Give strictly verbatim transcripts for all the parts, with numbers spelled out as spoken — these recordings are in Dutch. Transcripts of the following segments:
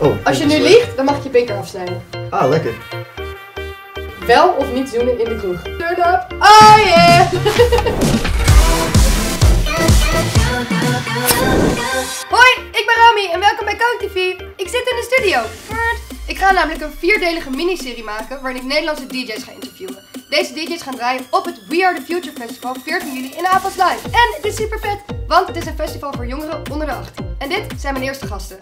Oh, Als je nu liegt, dan mag je je pinker afsnijden. Ah, lekker. Wel of niet zoenen in de kroeg? Turn up! Oh yeah! Hoi, ik ben Rami en welkom bij Coke T V. Ik zit in de studio. Ik ga namelijk een vierdelige miniserie maken waarin ik Nederlandse D J's ga interviewen. Deze D J's gaan draaien op het We Are The Future Festival veertien juli in Avals Live. En het is super vet, want het is een festival voor jongeren onder de achttien. En dit zijn mijn eerste gasten.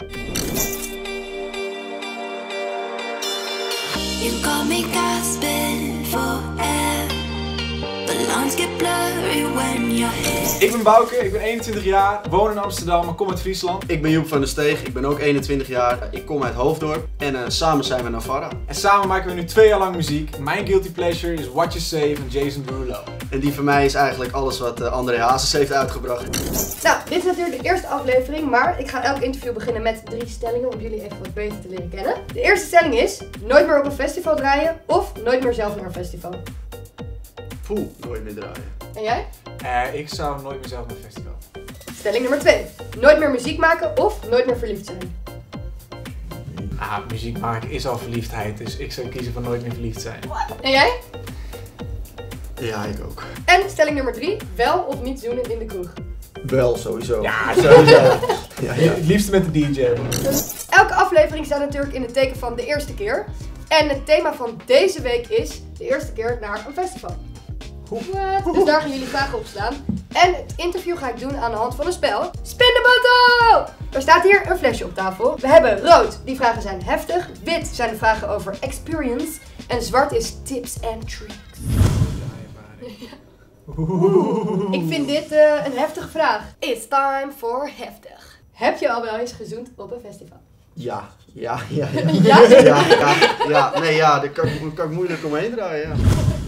You got me gasping for air. The lines get blurry when you're here. Ik ben Bouke, ik ben eenentwintig jaar, woon in Amsterdam, maar kom uit Friesland. Ik ben Joep van der Steeg, ik ben ook eenentwintig jaar. Ik kom uit Hoofddorp en uh, samen zijn we Navarra. En samen maken we nu twee jaar lang muziek. Mijn guilty pleasure is What You Say van Jason Derulo. En die van mij is eigenlijk alles wat uh, André Hazes heeft uitgebracht. Nou, dit is natuurlijk de eerste aflevering, maar ik ga elk interview beginnen met drie stellingen om jullie even wat beter te leren kennen. De eerste stelling is, nooit meer op een festival draaien of nooit meer zelf naar een festival. Poeh, nooit meer draaien. En jij? Uh, ik zou nooit meer zelf naar een festival. Stelling nummer twee, nooit meer muziek maken of nooit meer verliefd zijn. Ah, muziek maken is al verliefdheid, dus ik zou kiezen voor nooit meer verliefd zijn. En jij? Ja, ik ook. En stelling nummer drie, wel of niet zoenen in de kroeg. Wel, sowieso. Ja, sowieso. Ja, ja. Het liefste met de D J. Elke aflevering staat natuurlijk in het teken van de eerste keer. En het thema van deze week is de eerste keer naar een festival. What? Dus daar gaan jullie vragen op staan. En het interview ga ik doen aan de hand van een spel. Spin de bottle! Er staat hier een flesje op tafel. We hebben rood, die vragen zijn heftig. Wit zijn de vragen over experience. En zwart is tips and tricks. Ik vind dit uh, een heftige vraag. It's time for heftig. Heb je al wel eens gezoend op een festival? Ja, ja, ja. Ja, Ja? ja, ja, ja. Nee, ja, daar kan, ik- kan ik moeilijk omheen draaien, ja.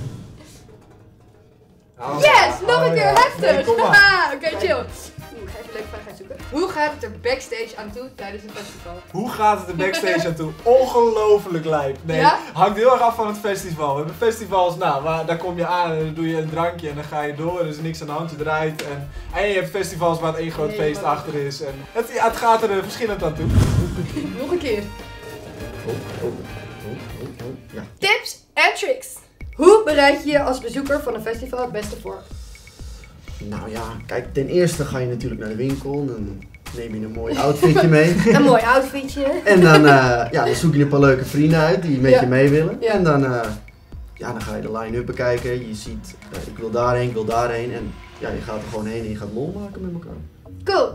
Oh, Yes, nog een oh, keer ja. heftig! Nee, kom maar. Haha, Oké, okay, chill. Oeh, ik ga even een leuke vraag uitzoeken. Hoe gaat het er backstage aan toe tijdens een festival? Hoe gaat het er backstage aan toe? Ongelooflijk lijp. Nee, Ja? hangt heel erg af van het festival. We hebben festivals, nou, maar daar kom je aan en dan doe je een drankje en dan ga je door. Er is niks aan de hand, je draait. En, en je hebt festivals waar het één groot Nee, feest maar- achter is. En het, ja, het gaat er uh, verschillend aan toe. Nog een keer. Oh, oh, oh, oh, oh, ja. Tips en tricks. Hoe bereid je je als bezoeker van een festival het beste voor? Nou ja, kijk, ten eerste ga je natuurlijk naar de winkel. Dan neem je een mooi outfitje mee. Een mooi outfitje. En dan, uh, ja, dan zoek je een paar leuke vrienden uit die met Ja. je mee willen. Ja. En dan, uh, ja, dan ga je de line-up bekijken. Je ziet, uh, ik wil daarheen, ik wil daarheen. En ja, je gaat er gewoon heen en je gaat lol maken met elkaar. Cool.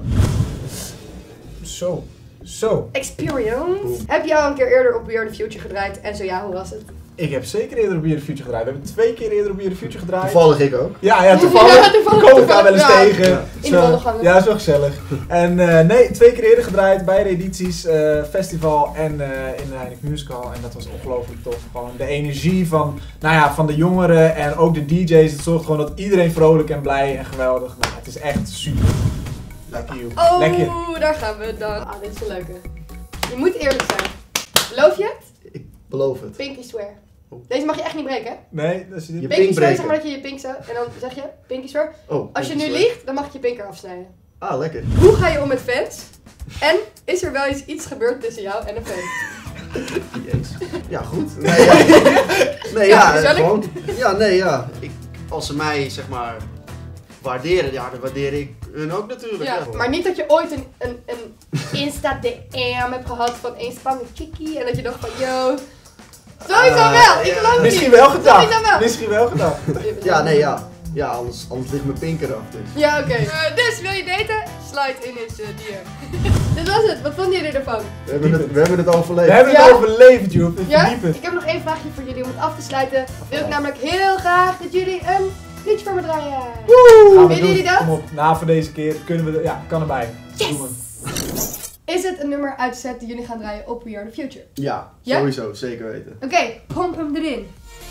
Zo, zo. Experience. Boom. Heb je al een keer eerder op We Are The Future gedraaid? En zo ja, hoe was het? Ik heb zeker eerder op We Are The Future gedraaid. We hebben twee keer eerder op We Are The Future gedraaid. Toevallig ik ook. Ja, ja, toevallig. Ja, toevallig, Kom ik daar wel eens toevallig, ja. tegen. Ja. In de Zo- wandelgangen. Ja, zo gezellig. En uh, nee, twee keer eerder gedraaid, beide edities, uh, festival en uh, in de Heineken Musical. En dat was ongelooflijk tof. Gewoon de energie van, nou ja, van de jongeren en ook de D J's. Het zorgt gewoon dat iedereen vrolijk en blij en geweldig. Nou, het is echt super. Lekker, joh. Oh, Lekker. daar gaan we dan. Ah, dit is een leuke. Je moet eerlijk zijn. Beloof je het? Ik beloof het. Pinky swear. Oh. Deze mag je echt niet breken. Nee, dat is niet. Je Pinky pink swear, breken. zeg maar dat je je pink zo. En dan zeg je pinky swear. Oh, Als je nu pinky liegt, dan mag je je pinker afsnijden. swear. Ah, lekker. Hoe ga je om met fans? En is er wel eens iets gebeurd tussen jou en een fan? Jezus. Ja, goed. Nee, ja, nee, Ja, ja, gezellig. gewoon. Ja, nee, ja. Ik, als ze mij, zeg maar, waarderen, ja, dan waardeer ik hun ook natuurlijk. Ja, Ja, maar niet dat je ooit een, een, een Insta-D M hebt gehad van een spannende chickie en dat je dacht van yo. Sowieso Uh, wel, ik ja. geloof het Misschien niet. wel gedacht. Sowieso wel. Misschien wel gedacht. Ja, nee, ja. Ja, anders, anders ligt mijn pinker af. Dus. Ja, oké. Uh, dus wil je daten? Slide in his uh, D M. Dit was het, wat vonden jullie ervan? We hebben het, we hebben het overleefd. We hebben Ja. het overleefd, joh. Ja? Verdiep het. Ik heb nog één vraagje voor jullie om het af te sluiten. Wil ik namelijk heel graag dat jullie een liedje voor me draaien. Gaan we Willen doen. jullie dat? Kom op, na voor deze keer kunnen we, de, ja, kan erbij. Yes! Doen we. Is het een nummer uit de set die jullie gaan draaien op We Are The Future? Ja, Ja? sowieso, zeker weten. Oké, okay, pomp hem erin.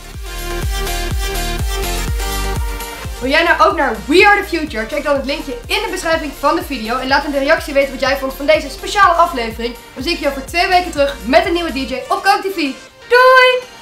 Wil jij nou ook naar We Are The Future? Check dan het linkje in de beschrijving van de video. En laat in de reactie weten wat jij vond van deze speciale aflevering. Dan zie ik je over twee weken terug met een nieuwe D J op Coke T V. Doei!